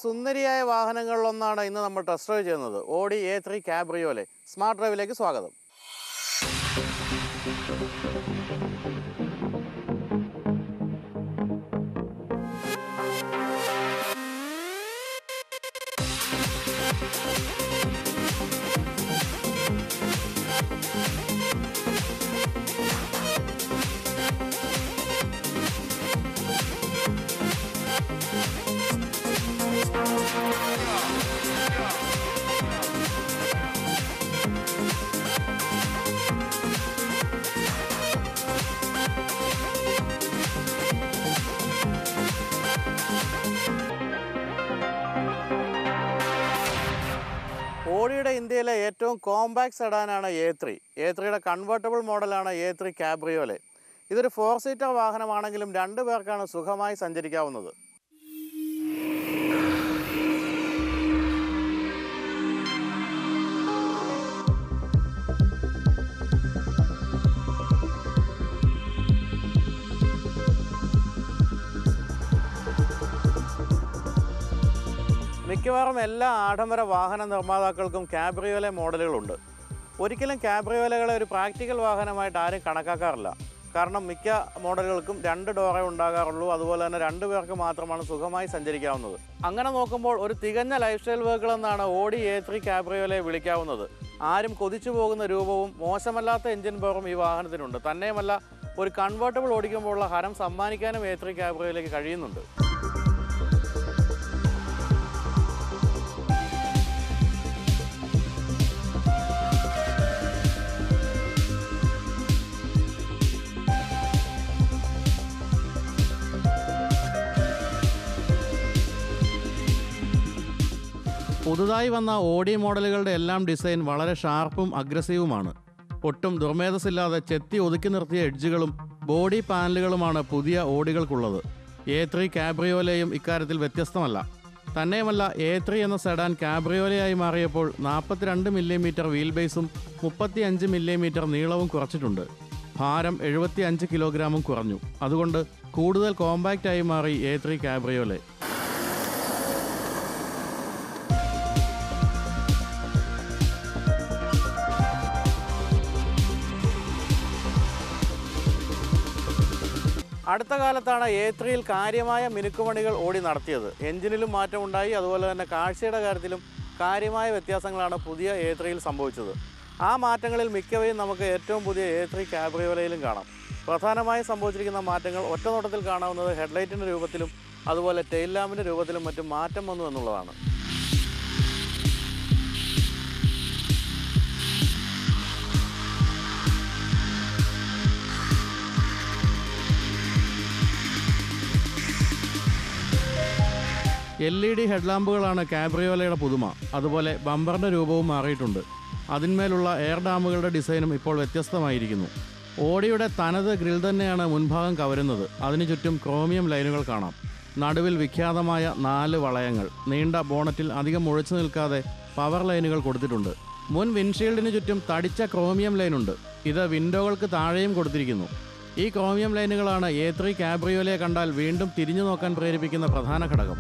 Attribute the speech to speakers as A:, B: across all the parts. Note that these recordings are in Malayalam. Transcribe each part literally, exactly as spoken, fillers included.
A: സുന്ദരിയായ വാഹനങ്ങളിലൊന്നാണ് ഇന്ന് നമ്മൾ ടെസ്റ്റ് ഡ്രൈവ് ചെയ്യുന്നത്. Audi A three cabriolet. Smart ഡ്രൈവിലേക്ക് സ്വാഗതം. ഓഡിയുടെ ഇന്ത്യയിലെ ഏറ്റവും കോമ്പാക്ട് സെഡാനാണ് എ ത്രീ. എ ത്രീയുടെ കൺവേർട്ടബിൾ മോഡലാണ് എ ത്രീ കാബ്രിയോലെ. ഇതൊരു ഫോർ സീറ്റർ വാഹനമാണെങ്കിലും രണ്ടു പേർക്കാണ് സുഖമായി സഞ്ചരിക്കാവുന്നത്. മിക്കവാറും എല്ലാ ആഡംബര വാഹന നിർമ്മാതാക്കൾക്കും കാബ്രിയോലെ മോഡലുകളുണ്ട്. ഒരിക്കലും കാബ്രിയോലകളെ ഒരു പ്രാക്ടിക്കൽ വാഹനമായിട്ട് ആരും കണക്കാക്കാറില്ല. കാരണം മിക്ക മോഡലുകൾക്കും രണ്ട് ഡോറേ ഉണ്ടാകാറുള്ളൂ. അതുപോലെ തന്നെ രണ്ടു പേർക്ക് മാത്രമാണ് സുഖമായി സഞ്ചരിക്കാവുന്നത്. അങ്ങനെ നോക്കുമ്പോൾ ഒരു തികഞ്ഞ ലൈഫ് സ്റ്റൈൽ വെഹിക്കിൾ എന്നാണ് ഓഡി എ ത്രീ കാബ്രിയോലെ വിളിക്കാവുന്നത്. ആരും കൊതിച്ചു പോകുന്ന രൂപവും മോശമല്ലാത്ത എഞ്ചിൻ പവറും ഈ വാഹനത്തിനുണ്ട്. തന്നെയുമല്ല, ഒരു കൺവേർട്ടബിൾ ഓടിക്കുമ്പോഴുള്ള ഹരം സമ്മാനിക്കാനും എ ത്രീ കാബ്രിയോലേക്ക് കഴിയുന്നുണ്ട്. പുതുതായി വന്ന ഓഡി മോഡലുകളുടെ എല്ലാം ഡിസൈൻ വളരെ ഷാർപ്പും അഗ്രസീവുമാണ്. ഒട്ടും ദുർമേധസ്സില്ലാതെ ചെത്തി ഒതുക്കി നിർത്തിയ എഡ്ജുകളും ബോഡി പാനലുകളുമാണ് പുതിയ ഓഡികൾക്കുള്ളത്. എ ത്രീ കാബ്രിയോലെയും ഇക്കാര്യത്തിൽ വ്യത്യസ്തമല്ല. തന്നെയുമല്ല, എ ത്രീ എന്ന സെഡാൻ കാബ്രിയോലെയായി മാറിയപ്പോൾ നാൽപ്പത്തിരണ്ട് മില്ലിമീറ്റർ വീൽ ബേസും മുപ്പത്തി അഞ്ച് മില്ലിമീറ്റർ നീളവും കുറച്ചിട്ടുണ്ട്. ഭാരം എഴുപത്തി അഞ്ച് കിലോഗ്രാമും കുറഞ്ഞു. അതുകൊണ്ട് കൂടുതൽ കോമ്പാക്റ്റായി മാറി എ ത്രീ കാബ്രിയോലെ. അടുത്ത കാലത്താണ് എ ത്രീയിൽ കാര്യമായ മിനുക്കുപണികൾ ഓടി നടത്തിയത്. എഞ്ചിനിലും മാറ്റമുണ്ടായി. അതുപോലെ തന്നെ കാഴ്ചയുടെ കാര്യത്തിലും കാര്യമായ വ്യത്യാസങ്ങളാണ് പുതിയ എ ത്രീയിൽ സംഭവിച്ചത്. ആ മാറ്റങ്ങളിൽ മിക്കവയും നമുക്ക് ഏറ്റവും പുതിയ എ ത്രീ കാബ്രിയോലയിലും കാണാം. പ്രധാനമായും സംഭവിച്ചിരിക്കുന്ന മാറ്റങ്ങൾ ഒറ്റനോട്ടത്തിൽ കാണാവുന്നത് ഹെഡ്ലൈറ്റിൻ്റെ രൂപത്തിലും അതുപോലെ ടെയിൽ ലാമ്പിൻ്റെ രൂപത്തിലും മറ്റും മാറ്റം വന്നു എന്നുള്ളതാണ്. എൽ ഇ ഡി ഹെഡ്ലാമ്പുകളാണ് കാബ്രിയോലയുടെ പുതുമ. അതുപോലെ ബമ്പറിൻ്റെ രൂപവും മാറിയിട്ടുണ്ട്. അതിന്മേലുള്ള എയർ ഡാമുകളുടെ ഡിസൈനും ഇപ്പോൾ വ്യത്യസ്തമായിരിക്കുന്നു. ഓഡിയുടെ തനത് ഗ്രിൽ തന്നെയാണ് മുൻഭാഗം കവരുന്നത്. അതിനു ചുറ്റും ക്രോമിയം ലൈനുകൾ കാണാം. നടുവിൽ വിഖ്യാതമായ നാല് വളയങ്ങൾ. നീണ്ട ബോണറ്റിൽ അധികം മുഴച്ചു നിൽക്കാതെ പവർ ലൈനുകൾ കൊടുത്തിട്ടുണ്ട്. മുൻ വിൻഷീൽഡിന് ചുറ്റും തടിച്ച ക്രോമിയം ലൈനുണ്ട്. ഇത് വിൻഡോകൾക്ക് താഴെയും കൊടുത്തിരിക്കുന്നു. ഈ ക്രോമിയം ലൈനുകളാണ് എ ത്രീ കാബ്രിയോലയെ കണ്ടാൽ വീണ്ടും തിരിഞ്ഞു നോക്കാൻ പ്രേരിപ്പിക്കുന്ന പ്രധാന ഘടകം.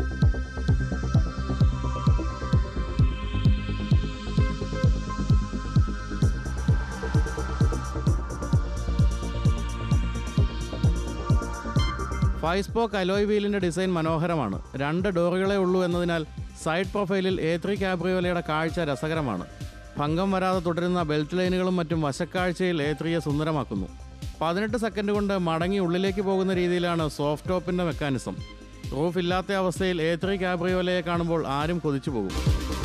A: ഫൈവ് സ്പോക്ക് അലോയ് വീലിൻ്റെ ഡിസൈൻ മനോഹരമാണ്. രണ്ട് ഡോറുകളേ ഉള്ളൂ എന്നതിനാൽ സൈഡ് പ്രൊഫൈലിൽ എ ത്രീ കാബ്രിയോലയുടെ കാഴ്ച രസകരമാണ്. ഭംഗം വരാതെ തുടരുന്ന ബെൽറ്റ് ലൈനുകളും മറ്റും വശക്കാഴ്ചയിൽ എ ത്രീയെ സുന്ദരമാക്കുന്നു. പതിനെട്ട് സെക്കൻഡ് കൊണ്ട് മടങ്ങി ഉള്ളിലേക്ക് പോകുന്ന രീതിയിലാണ് സോഫ്റ്റ് ടോപ്പിൻ്റെ മെക്കാനിസം. റൂഫ് ഇല്ലാത്ത അവസ്ഥയിൽ എ ത്രീ കാബ്രിയോലയെ കാണുമ്പോൾ ആരും കൊതിച്ചു പോകും.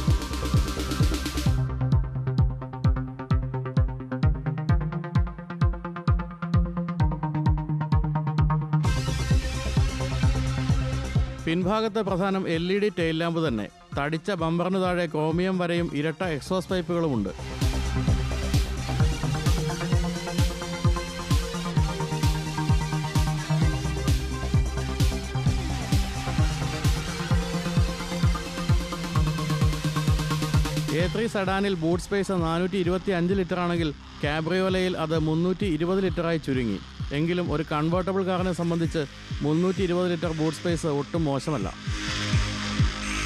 A: പിൻഭാഗത്തെ പ്രധാനം L E D tail lamp തന്നെ. തടിച്ച ബമ്പറിന് താഴെ ക്രോമിയം വരയും ഇരട്ട എക്സോസ് പൈപ്പുകളുമുണ്ട്. എ ത്രീ സെഡാനിൽ ബൂട്ട് സ്പേസ് നാനൂറ്റി ഇരുപത്തി അഞ്ച് ലിറ്റർ ആണെങ്കിൽ കാബ്രിയോലയിൽ അത് മുന്നൂറ്റി ഇരുപത് ലിറ്ററായി ചുരുങ്ങി. എങ്കിലും ഒരു കൺവേർട്ടബിൾ കാറിനെ സംബന്ധിച്ച് മുന്നൂറ്റി ഇരുപത് ലിറ്റർ ബൂട്ട് സ്പേസ് ഒട്ടും മോശമല്ല.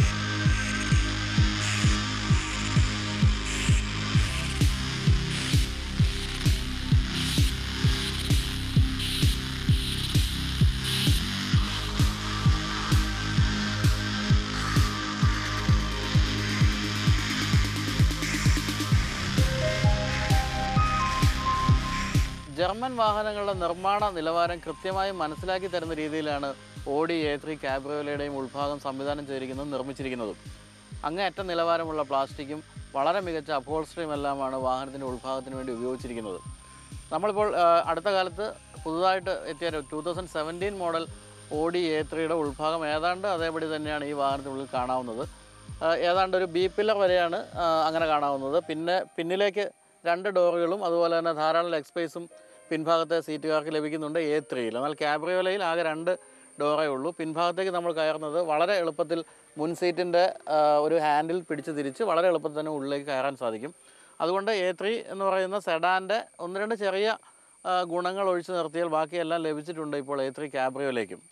B: ജർമ്മൻ വാഹനങ്ങളുടെ നിർമ്മാണ നിലവാരം കൃത്യമായി മനസ്സിലാക്കി തരുന്ന രീതിയിലാണ് ഓഡി എ ത്രീ കാബ്രിയോലയുടെയും ഉൾഭാഗം സംവിധാനം ചെയ്തിരിക്കുന്നതും നിർമ്മിച്ചിരിക്കുന്നതും. അങ്ങേയറ്റം നിലവാരമുള്ള പ്ലാസ്റ്റിക്കും വളരെ മികച്ച അപ്ഹോൾസ്റ്ററിയും എല്ലാമാണ് വാഹനത്തിൻ്റെ ഉൾഭാഗത്തിന് വേണ്ടി ഉപയോഗിച്ചിരിക്കുന്നത്. നമ്മളിപ്പോൾ അടുത്ത കാലത്ത് പുതുതായിട്ട് എത്തിയ two thousand seventeen model Audi A ത്രീയുടെ ഉൾഭാഗം ഏതാണ്ട് അതേപടി തന്നെയാണ് ഈ വാഹനത്തിനുള്ളിൽ കാണാവുന്നത്. ഏതാണ്ട് ഒരു ബി പില്ലർ വരെയാണ് അങ്ങനെ കാണാവുന്നത്. പിന്നെ പിന്നിലേക്ക് രണ്ട് ഡോറുകളും അതുപോലെ തന്നെ ധാരാളം ലെഗ് സ്പേസും പിൻഭാഗത്തെ സീറ്റുകാർക്ക് ലഭിക്കുന്നുണ്ട് എ ത്രീയിൽ. എന്നാൽ കാബ്രിയോലയിൽ ആകെ രണ്ട് ഡോറേ ഉള്ളൂ. പിൻഭാഗത്തേക്ക് നമ്മൾ കയറുന്നത് വളരെ എളുപ്പത്തിൽ മുൻ സീറ്റിൻ്റെ ഒരു ഹാൻഡിൽ പിടിച്ച് തിരിച്ച് വളരെ എളുപ്പത്തിൽ തന്നെ ഉള്ളിലേക്ക് കയറാൻ സാധിക്കും. അതുകൊണ്ട് എ ത്രീ എന്ന് പറയുന്ന സെഡാൻ്റെ ഒന്ന് രണ്ട് ചെറിയ ഗുണങ്ങൾ ഒഴിച്ചു നിർത്തിയാൽ ബാക്കിയെല്ലാം ലഭിച്ചിട്ടുണ്ട് ഇപ്പോൾ എ ത്രീ കാബ്രിയോലേക്കും.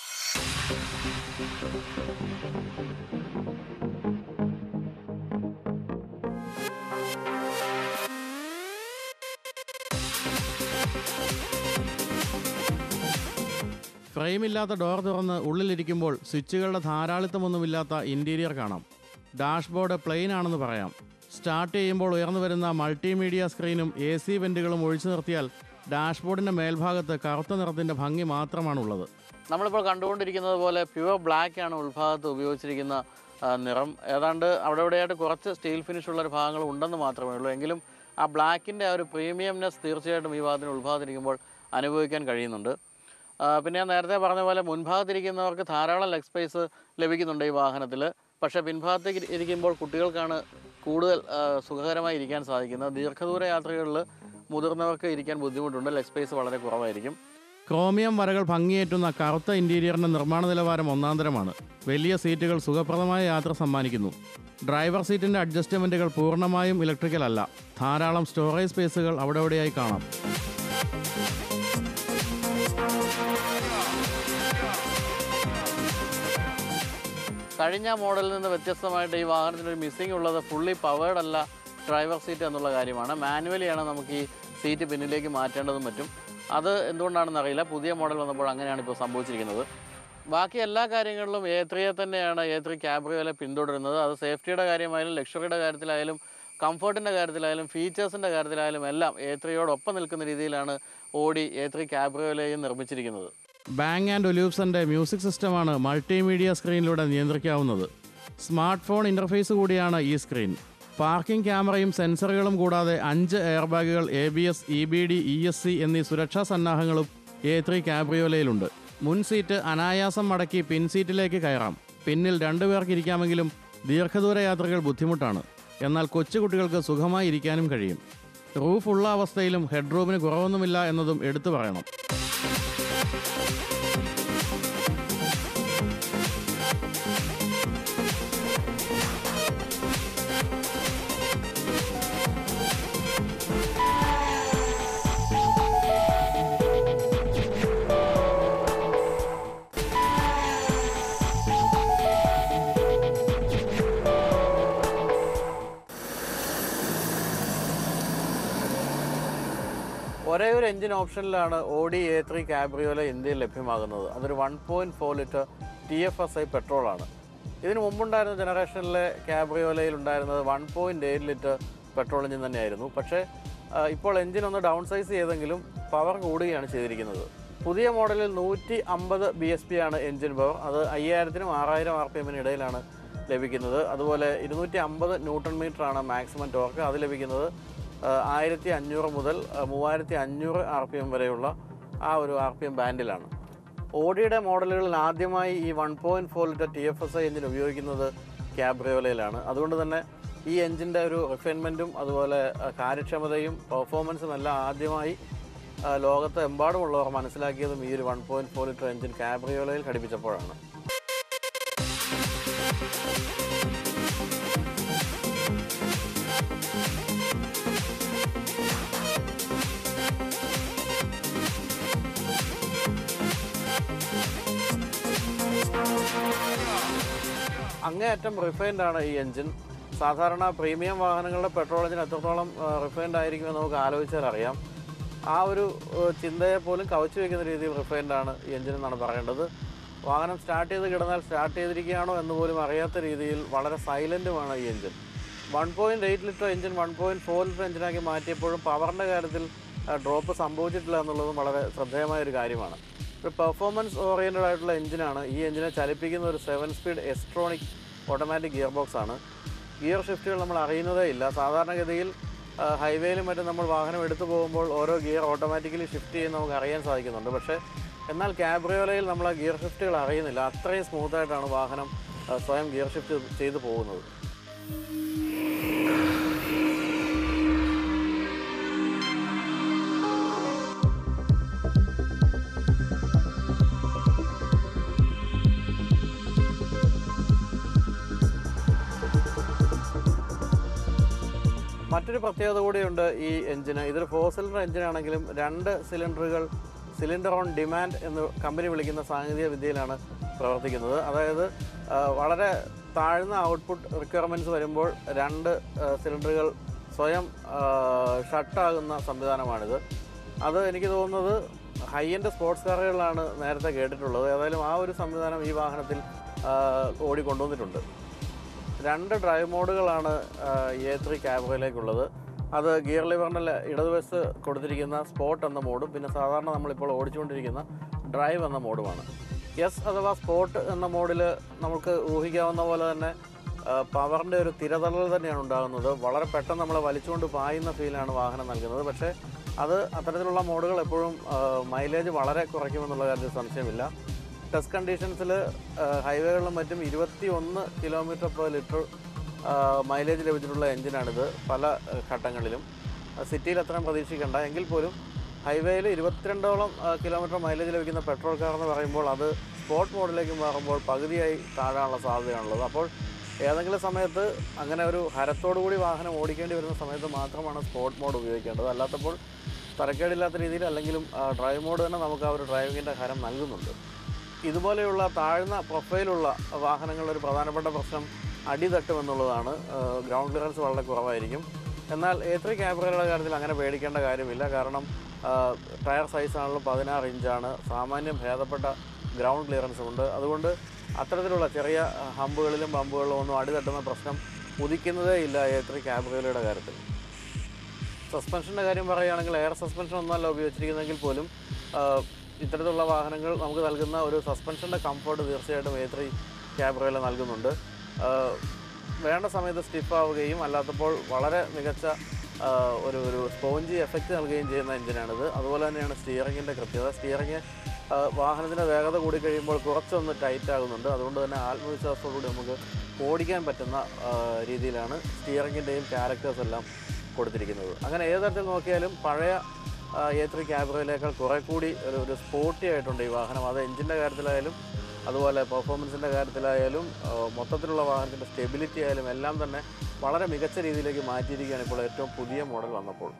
A: ഫ്രെയിമില്ലാത്ത ഡോർ തുറന്ന് ഉള്ളിലിരിക്കുമ്പോൾ സ്വിച്ചുകളുടെ ധാരാളിത്തമൊന്നുമില്ലാത്ത ഇൻറ്റീരിയർ കാണാം. ഡാഷ്ബോർഡ് പ്ലെയിൻ ആണെന്ന് പറയാം. സ്റ്റാർട്ട് ചെയ്യുമ്പോൾ ഉയർന്നു വരുന്ന മൾട്ടിമീഡിയ സ്ക്രീനും എ സി വെൻറ്റുകളും ഒഴിച്ചു നിർത്തിയാൽ ഡാഷ്ബോർഡിൻ്റെ മേൽഭാഗത്ത് കറുത്ത നിറത്തിൻ്റെ ഭംഗി മാത്രമാണുള്ളത്.
B: നമ്മളിപ്പോൾ കണ്ടുകൊണ്ടിരിക്കുന്നത് പോലെ പ്യുവർ ബ്ലാക്കാണ് ഉൾഭാഗത്ത് ഉപയോഗിച്ചിരിക്കുന്ന നിറം. ഏതാണ്ട് അവിടെ ഇവിടെയായിട്ട് കുറച്ച് സ്റ്റീൽ ഫിനിഷുള്ളൊരു ഭാഗങ്ങൾ ഉണ്ടെന്ന് മാത്രമേ ഉള്ളൂ. എങ്കിലും ആ ബ്ലാക്കിൻ്റെ ആ ഒരു പ്രീമിയംനെസ് തീർച്ചയായിട്ടും ഈ ഭാഗത്തിന് ഉൾഭാഗത്തിരിക്കുമ്പോൾ അനുഭവിക്കാൻ കഴിയുന്നുണ്ട്. പിന്നെ ഞാൻ നേരത്തെ പറഞ്ഞ പോലെ മുൻഭാഗത്തിരിക്കുന്നവർക്ക് ധാരാളം ലെഗ് സ്പേസ് ലഭിക്കുന്നുണ്ട് ഈ വാഹനത്തിൽ. പക്ഷേ പിൻഭാഗത്തേക്ക് ഇരിക്കുമ്പോൾ കുട്ടികൾക്കാണ് കൂടുതൽ സുഖകരമായി ഇരിക്കാൻ സാധിക്കുന്നത്. ദീർഘദൂര യാത്രകളിൽ മുതിർന്നവർക്ക് ഇരിക്കാൻ ബുദ്ധിമുട്ടുണ്ട്. ലെഗ് സ്പേസ് വളരെ കുറവായിരിക്കും.
A: ക്രോമിയം വരകൾ ഭംഗിയേറ്റുന്ന കറുത്ത ഇൻറ്റീരിയറിൻ്റെ നിർമ്മാണ നിലവാരം ഒന്നാന്തരമാണ്. വലിയ സീറ്റുകൾ സുഖപ്രദമായ യാത്ര സമ്മാനിക്കുന്നു. ഡ്രൈവർ സീറ്റിൻ്റെ അഡ്ജസ്റ്റ്മെൻറ്റുകൾ പൂർണ്ണമായും ഇലക്ട്രിക്കൽ അല്ല. ധാരാളം സ്റ്റോറേജ് സ്പേസുകൾ അവിടെ അവിടെയായി കാണാം.
B: കഴിഞ്ഞ മോഡലിൽ നിന്ന് വ്യത്യസ്തമായിട്ട് ഈ വാഹനത്തിനൊരു മിസ്സിംഗ് ഉള്ളത് ഫുള്ളി പവേർഡ് അല്ല ഡ്രൈവർ സീറ്റ് എന്നുള്ള കാര്യമാണ്. മാനുവലിയാണ് നമുക്ക് ഈ സീറ്റ് പിന്നിലേക്ക് മാറ്റേണ്ടതും മറ്റും. അത് എന്തുകൊണ്ടാണെന്ന് അറിയില്ല. പുതിയ മോഡൽ വന്നപ്പോൾ അങ്ങനെയാണ് ഇപ്പോൾ സംഭവിച്ചിരിക്കുന്നത്. ബാക്കി എല്ലാ കാര്യങ്ങളിലും എ ത്രീയെ തന്നെയാണ് എ ത്രീ കാബ്രിയോലെ പിന്തുടരുന്നത്. അത് സേഫ്റ്റിയുടെ കാര്യമായാലും ലക്ഷറിയുടെ കാര്യത്തിലായാലും കംഫർട്ടിൻ്റെ കാര്യത്തിലായാലും ഫീച്ചേഴ്സിൻ്റെ കാര്യത്തിലായാലും എല്ലാം എ ത്രീയോടൊപ്പം നിൽക്കുന്ന രീതിയിലാണ് ഓഡി എ ത്രീ കാബ്രിയോലെയും നിർമ്മിച്ചിരിക്കുന്നത്.
A: ബാങ് ആൻഡ് ഒലൂപ്സൻ്റെ മ്യൂസിക് സിസ്റ്റമാണ് മൾട്ടിമീഡിയ സ്ക്രീനിലൂടെ നിയന്ത്രിക്കാവുന്നത്. സ്മാർട്ട് ഫോൺ ഇൻ്റർഫേസ് കൂടിയാണ് ഈ സ്ക്രീൻ. പാർക്കിംഗ് ക്യാമറയും സെൻസറുകളും കൂടാതെ അഞ്ച് എയർ ബാഗുകൾ, A B S, E B D, E S C എന്നീ സുരക്ഷാ സന്നാഹങ്ങളും എ ത്രീ കാബ്രിയോലയിലുണ്ട്. മുൻ സീറ്റ് അനായാസം മടക്കി പിൻ സീറ്റിലേക്ക് കയറാം. പിന്നിൽ രണ്ടുപേർക്ക് ഇരിക്കാമെങ്കിലും ദീർഘദൂര യാത്രകൾ ബുദ്ധിമുട്ടാണ്. എന്നാൽ കൊച്ചുകുട്ടികൾക്ക് സുഖമായി ഇരിക്കാനും കഴിയും. റൂഫ് ഉള്ള അവസ്ഥയിലും ഹെഡ് റൂമിന് കുറവൊന്നുമില്ല എന്നതും എടുത്തു പറയണം.
B: ഒരേ ഒരു എഞ്ചിൻ ഓപ്ഷനിലാണ് ഓഡി എ ത്രീ കാബ്രിയോല ഇന്ത്യയിൽ ലഭ്യമാകുന്നത്. അതൊരു one point four litre T F S I പെട്രോളാണ്. ഇതിന് മുമ്പുണ്ടായിരുന്ന ജനറേഷനിലെ കാബ്രിയോലയിൽ ഉണ്ടായിരുന്നത് one point eight litre petrol engine തന്നെയായിരുന്നു. പക്ഷേ ഇപ്പോൾ എഞ്ചിൻ ഒന്ന് ഡൗൺ സൈസ് ചെയ്തെങ്കിലും പവർ കൂടുകയാണ് ചെയ്തിരിക്കുന്നത്. പുതിയ മോഡലിൽ നൂറ്റി അമ്പത് ബി എസ് പി ആണ് എഞ്ചിൻ പവർ. അത് അയ്യായിരത്തിനും ആറായിരം ആർ പി എമ്മിന് ഇടയിലാണ് ലഭിക്കുന്നത്. അതുപോലെ ഇരുന്നൂറ്റി അമ്പത് ന്യൂട്ടൺ മീറ്ററാണ് മാക്സിമം ടോർക്ക്. അത് ലഭിക്കുന്നത് ആയിരത്തി അഞ്ഞൂറ് മുതൽ മൂവായിരത്തി അഞ്ഞൂറ് ആർ പി എം വരെയുള്ള ആ ഒരു ആർ പി എം ബാൻഡിലാണ്. ഓഡിയുടെ മോഡലുകളിൽ ആദ്യമായി ഈ one point four litre T F S I engine ഉപയോഗിക്കുന്നത് കാബ്രിയോലയിലാണ്. അതുകൊണ്ട് തന്നെ ഈ എഞ്ചിൻ്റെ ഒരു റിഫൈൻമെൻറ്റും അതുപോലെ കാര്യക്ഷമതയും പെർഫോമൻസും എല്ലാം ആദ്യമായി ലോകത്ത് എമ്പാടുമുള്ളവർ മനസ്സിലാക്കിയതും ഈ ഒരു one point four litre engine കാബ്രിയോലയിൽ ഘടിപ്പിച്ചപ്പോഴാണ്. അങ്ങേയറ്റം റിഫൈൻഡ് ആണ് ഈ എഞ്ചിൻ. സാധാരണ പ്രീമിയം വാഹനങ്ങളുടെ പെട്രോൾ എഞ്ചിൻ എത്രത്തോളം റിഫൈൻഡ് ആയിരിക്കുമെന്ന് നമുക്ക് ആലോചിച്ചാൽ അറിയാം. ആ ഒരു ചിന്തയെ പോലും കവച്ചു വയ്ക്കുന്ന രീതിയിൽ റിഫൈൻഡ് ആണ് ഈ എഞ്ചിൻ എന്നാണ് പറയേണ്ടത്. വാഹനം സ്റ്റാർട്ട് ചെയ്ത് കിടന്നാൽ സ്റ്റാർട്ട് ചെയ്തിരിക്കുകയാണോ എന്ന് പോലും അറിയാത്ത രീതിയിൽ വളരെ സൈലൻറ്റുമാണ് ഈ എഞ്ചിൻ. One point eight litre engine one point four litre എഞ്ചിനാക്കി മാറ്റിയപ്പോഴും പവറിൻ്റെ കാര്യത്തിൽ ഡ്രോപ്പ് സംഭവിച്ചിട്ടില്ല എന്നുള്ളതും വളരെ ശ്രദ്ധേയമായൊരു കാര്യമാണ്. ഒരു പെർഫോമൻസ് ഓറിയൻറ്റഡ് ആയിട്ടുള്ള എഞ്ചിനാണ്. ഈ എഞ്ചിനെ ചലിപ്പിക്കുന്ന ഒരു seven speed S tronic automatic gear box ആണ്. ഗിയർ ഷിഫ്റ്റുകൾ നമ്മൾ അറിയുന്നതേ ഇല്ല. സാധാരണഗതിയിൽ ഹൈവേയിലും മറ്റും നമ്മൾ വാഹനം എടുത്തു പോകുമ്പോൾ ഓരോ ഗിയർ ഓട്ടോമാറ്റിക്കലി ഷിഫ്റ്റ് ചെയ്യുന്ന നമുക്ക് അറിയാൻ സാധിക്കുന്നുണ്ട്. പക്ഷേ എന്നാൽ കാബ്രിയോലയിൽ നമ്മൾ ആ ഗിയർ ഷിഫ്റ്റുകൾ അറിയുന്നില്ല. അത്രയും സ്മൂത്തായിട്ടാണ് വാഹനം സ്വയം ഗിയർ ഷിഫ്റ്റ് ചെയ്തു പോകുന്നത്. മറ്റൊരു പ്രത്യേകത കൂടിയുണ്ട് ഈ എഞ്ചിന്. ഇതൊരു ഫോർ സിലിണ്ടർ എഞ്ചിനാണെങ്കിലും രണ്ട് സിലിണ്ടറുകൾ സിലിണ്ടർ ഓൺ ഡിമാൻഡ് എന്ന് കമ്പനി വിളിക്കുന്ന സാങ്കേതിക വിദ്യയിലാണ് പ്രവർത്തിക്കുന്നത്. അതായത് വളരെ താഴ്ന്ന ഔട്ട്പുട്ട് റിക്വയർമെൻറ്റ്സ് വരുമ്പോൾ രണ്ട് സിലിണ്ടറുകൾ സ്വയം ഷട്ടാകുന്ന സംവിധാനമാണിത്. അത് എനിക്ക് തോന്നുന്നത് ഹൈ എൻഡ് സ്പോർട്സ് കാറുകളിലാണ് നേരത്തെ കേട്ടിട്ടുള്ളത്. ഏതായാലും ആ ഒരു സംവിധാനം ഈ വാഹനത്തിൽ ഓടിക്കൊണ്ടുവന്നിട്ടുണ്ട്. രണ്ട് ഡ്രൈവ് മോഡുകളാണ് എ ത്രീ കാബ്രിയോലേക്കുള്ളത്. അത് ഗിയർ ലിവറിൻ്റെ ഇടതുവശത്ത് കൊടുത്തിരിക്കുന്ന സ്പോർട്ട് എന്ന മോഡും പിന്നെ സാധാരണ നമ്മളിപ്പോൾ ഓടിച്ചുകൊണ്ടിരിക്കുന്ന ഡ്രൈവ് എന്ന മോഡുമാണ്. എസ് അഥവാ സ്പോർട്ട് എന്ന മോഡിൽ നമുക്ക് ഊഹിക്കാവുന്ന പോലെ തന്നെ പവറിൻ്റെ ഒരു തിരതള്ളൽ തന്നെയാണ് ഉണ്ടാകുന്നത്. വളരെ പെട്ടെന്ന് നമ്മളെ വലിച്ചുകൊണ്ട് പായുന്ന ഫീലാണ് വാഹനം നൽകുന്നത്. പക്ഷേ അത് അത്തരത്തിലുള്ള മോഡുകൾ എപ്പോഴും മൈലേജ് വളരെ കുറയ്ക്കുമെന്നുള്ള കാര്യത്തിൽ സംശയമില്ല. ടെസ്റ്റ് കണ്ടീഷൻസിൽ ഹൈവേകളിലും മറ്റും ഇരുപത്തി ഒന്ന് കിലോമീറ്റർ പെർ ലിറ്റർ മൈലേജ് ലഭിച്ചിട്ടുള്ള എഞ്ചിനാണിത്. പല ഘട്ടങ്ങളിലും സിറ്റിയിൽ അത്രയും പ്രതീക്ഷിക്കേണ്ട എങ്കിൽ പോലും ഹൈവേയിൽ ഇരുപത്തിരണ്ടോളം കിലോമീറ്റർ മൈലേജ് ലഭിക്കുന്ന പെട്രോൾ കാർ എന്ന് പറയുമ്പോൾ അത് സ്പോർട്ട് മോഡിലേക്ക് മാറുമ്പോൾ പകുതിയായി താഴാനുള്ള സാധ്യതയാണുള്ളത്. അപ്പോൾ ഏതെങ്കിലും സമയത്ത് അങ്ങനെ ഒരു ഹരത്തോടുകൂടി വാഹനം ഓടിക്കേണ്ടി വരുന്ന സമയത്ത് മാത്രമാണ് സ്പോർട്ട് മോഡ് ഉപയോഗിക്കേണ്ടത്. അല്ലാത്തപ്പോൾ തരക്കേടില്ലാത്ത രീതിയിൽ അല്ലെങ്കിലും ഡ്രൈവ് മോഡ് തന്നെ നമുക്ക് ആ ഒരു ഡ്രൈവിങ്ങിൻ്റെ ഹരം നൽകുന്നുണ്ട്. ഇതുപോലെയുള്ള താഴ്ന്ന പ്രൊഫൈലുള്ള വാഹനങ്ങളുടെ ഒരു പ്രധാനപ്പെട്ട പ്രശ്നം അടി തട്ടുമെന്നുള്ളതാണ്. ഗ്രൗണ്ട് ക്ലിയറൻസ് വളരെ കുറവായിരിക്കും. എന്നാൽ എ ത്രീ കാബ്രിയോലയുടെ കാര്യത്തിൽ അങ്ങനെ പേടിക്കേണ്ട കാര്യമില്ല. കാരണം ടയർ സൈസാണെങ്കിലും പതിനാറ് ഇഞ്ചാണ്. സാമാന്യം ഭേദപ്പെട്ട ഗ്രൗണ്ട് ക്ലിയറൻസും ഉണ്ട്. അതുകൊണ്ട് അത്തരത്തിലുള്ള ചെറിയ ഹമ്പുകളിലും ബമ്പുകളിലും ഒന്നും അടി തട്ടുന്ന പ്രശ്നം ഉദിക്കുന്നതേ ഇല്ല എ ത്രീ കാബ്രിയോലയുടെ കാര്യത്തിൽ. സസ്പെൻഷൻ്റെ കാര്യം പറയുകയാണെങ്കിൽ എയർ സസ്പെൻഷൻ ഒന്നുമല്ല ഉപയോഗിച്ചിരിക്കുന്നതെങ്കിൽ പോലും ഇത്തരത്തിലുള്ള വാഹനങ്ങൾ നമുക്ക് നൽകുന്ന ഒരു സസ്പെൻഷൻ്റെ കംഫർട്ട് തീർച്ചയായിട്ടും എ ത്രീ കാബ്രിയോല നൽകുന്നുണ്ട്. വേണ്ട സമയത്ത് സ്റ്റിഫ് ആവുകയും അല്ലാത്തപ്പോൾ വളരെ മികച്ച ഒരു ഒരു സ്പോഞ്ചി എഫക്റ്റ് നൽകുകയും ചെയ്യുന്ന എഞ്ചിനാണിത്. അതുപോലെ തന്നെയാണ് സ്റ്റിയറിങ്ങിൻ്റെ കൃത്യത. സ്റ്റിയറിങ് വാഹനത്തിൻ്റെ വേഗത കൂടി കഴിയുമ്പോൾ കുറച്ചൊന്ന് ടൈറ്റ് ആകുന്നുണ്ട്. അതുകൊണ്ട് തന്നെ ആത്മവിശ്വാസത്തോടുകൂടി നമുക്ക് ഓടിക്കാൻ പറ്റുന്ന രീതിയിലാണ് സ്റ്റിയറിങ്ങിൻ്റെയും ക്യാരക്ടേഴ്സ് എല്ലാം കൊടുത്തിരിക്കുന്നത്. അങ്ങനെ ഏത് തരത്തിൽ നോക്കിയാലും പഴയ എ ത്രീ കാബ്രിയോലേക്കാൾ കുറെ കൂടി ഒരു ഒരു സ്പോർട്ടി ആയിട്ടുണ്ട് ഈ വാഹനം. അത് എഞ്ചിൻ്റെ കാര്യത്തിലായാലും അതുപോലെ പെർഫോമൻസിൻ്റെ കാര്യത്തിലായാലും മൊത്തത്തിലുള്ള വാഹനത്തിൻ്റെ സ്റ്റെബിലിറ്റി ആയാലും എല്ലാം തന്നെ വളരെ മികച്ച രീതിയിലേക്ക് മാറ്റിയിരിക്കുകയാണ് ഇപ്പോൾ ഏറ്റവും പുതിയ മോഡൽ വന്നപ്പോൾ.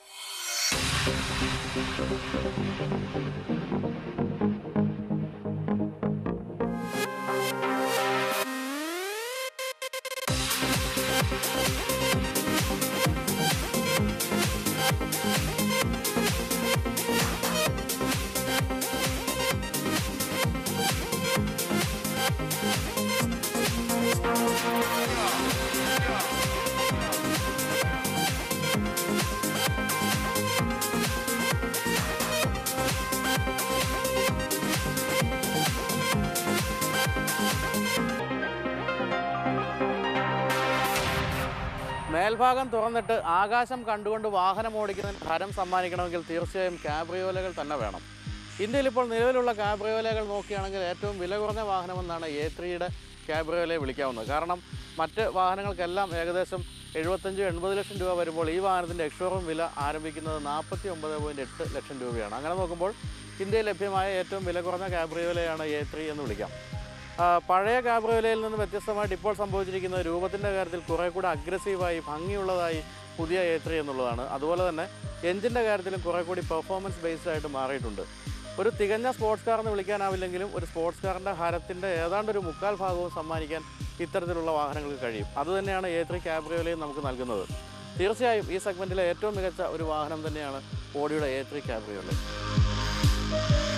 B: മേൽഭാഗം തുറന്നിട്ട് ആകാശം കണ്ടുകൊണ്ട് വാഹനം ഓടിക്കുന്നതിന് ഹരം സമ്മാനിക്കണമെങ്കിൽ തീർച്ചയായും കാബ്രിയോലകൾ തന്നെ വേണം. ഇന്ത്യയിൽ ഇപ്പോൾ നിലവിലുള്ള കാബ്രിയോലകൾ നോക്കുകയാണെങ്കിൽ ഏറ്റവും വില കുറഞ്ഞ വാഹനമെന്നാണ് എ ത്രീയുടെ കാബ്രിയോലയെ വിളിക്കാവുന്നത്. കാരണം മറ്റ് വാഹനങ്ങൾക്കെല്ലാം ഏകദേശം എഴുപത്തഞ്ച് എൺപത് ലക്ഷം രൂപ വരുമ്പോൾ ഈ വാഹനത്തിൻ്റെ എക്സ്ഷോറൂം വില ആരംഭിക്കുന്നത് നാൽപ്പത്തി ഒമ്പത് പോയിൻറ്റ് എട്ട് ലക്ഷം രൂപയാണ്. അങ്ങനെ നോക്കുമ്പോൾ ഇന്ത്യയിൽ ലഭ്യമായ ഏറ്റവും വില കുറഞ്ഞ കാബ്രിയോലയാണ് എ ത്രീ എന്ന് വിളിക്കാം. പഴയ കാബ്രിയോലയിൽ നിന്ന് വ്യത്യസ്തമായിട്ട് ഇപ്പോൾ സംഭവിച്ചിരിക്കുന്ന രൂപത്തിൻ്റെ കാര്യത്തിൽ കുറേ കൂടെ അഗ്രസീവായി ഭംഗിയുള്ളതായി പുതിയ എ ത്രീ എന്നുള്ളതാണ്. അതുപോലെ തന്നെ എഞ്ചിൻ്റെ കാര്യത്തിലും കുറേ കൂടി പെർഫോമൻസ് ബേസ്ഡ് ആയിട്ട് മാറിയിട്ടുണ്ട്. ഒരു തികഞ്ഞ സ്പോർട്സ് കാർ എന്ന് വിളിക്കാനാവില്ലെങ്കിലും ഒരു സ്പോർട്സ് കാറിൻ്റെ ഹരത്തിൻ്റെ ഏതാണ്ട് ഒരു മുക്കാൽ ഭാഗവും സമ്മാനിക്കാൻ ഇത്തരത്തിലുള്ള വാഹനങ്ങൾക്ക് കഴിയും. അതുതന്നെയാണ് എ ത്രീ കാബ്രിയോലയും നമുക്ക് നൽകുന്നത്. തീർച്ചയായും ഈ സെഗ്മെൻറ്റിലെ ഏറ്റവും മികച്ച ഒരു വാഹനം തന്നെയാണ് ഓഡിയുടെ എ ത്രീ കാബ്രിയോല.